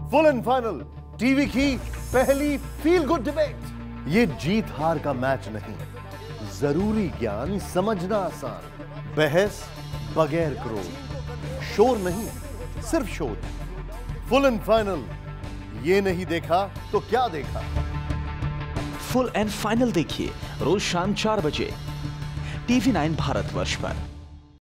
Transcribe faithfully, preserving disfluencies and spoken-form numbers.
Full and final, TV की पहली feel good debate. ये जीत हार का मैच नहीं, जरूरी ज्ञान समझना आसान, बहस बगैर क्रोध, शोर नहीं सिर्फ शोध। फुल एंड फाइनल, ये नहीं देखा तो क्या देखा। फुल एंड फाइनल देखिए रोज शाम चार बजे टीवी नाइन भारतवर्ष पर।